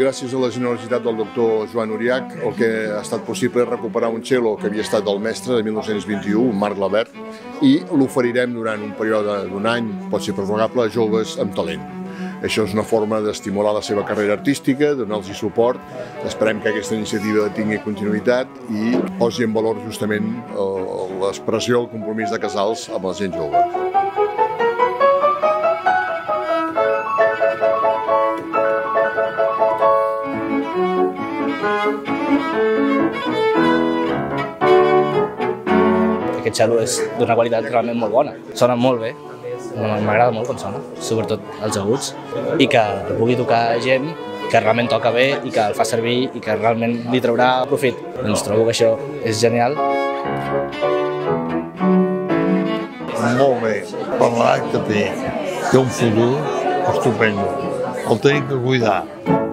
gràcies a la generositat del doctor Joan Uriach, el que ha estat possible és recuperar un cello que havia estat del mestre de 1921, Marc Labert, i l'oferirem durant un període d'un any, pot ser prorrogable, a joves amb talent. Això és una forma d'estimular la seva carrera artística, donar-los suport. Esperem que aquesta iniciativa tingui continuïtat i posi en valor justament l'expressió, el compromís de Casals amb la gent jove. Aquest cello és d'una qualitat realment molt bona, sona molt bé, m'agrada molt com sona, sobretot els aguts, i que el pugui tocar gent que realment toca bé i que el fa servir i que realment li traurà profit. Doncs trobo que això és genial. Molt bé, per l'edat que té un futur estupendo, el tenim que cuidar.